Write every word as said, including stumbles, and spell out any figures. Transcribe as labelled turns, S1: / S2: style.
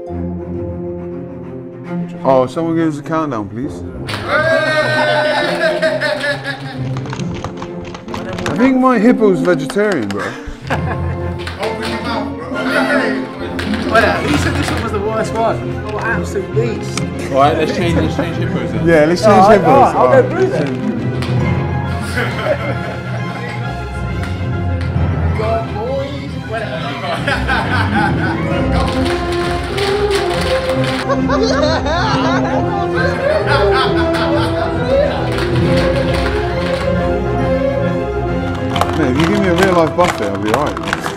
S1: Oh, someone give us a countdown, please. I think my hippo's vegetarian, bro.
S2: Well, he said this one was the worst one. Oh, absolute beast.
S3: Alright, let's change, let's change hippos then.
S1: Yeah, let's change
S2: Oh,
S1: hippos.
S2: I'll, I'll
S1: Alright,
S2: go blue
S1: let's
S2: then.
S1: change-
S2: God, boys.
S1: Mate, if you give me a real life buffet, I'll be alright.